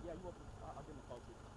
Yeah, you welcome. I'll give him a call too.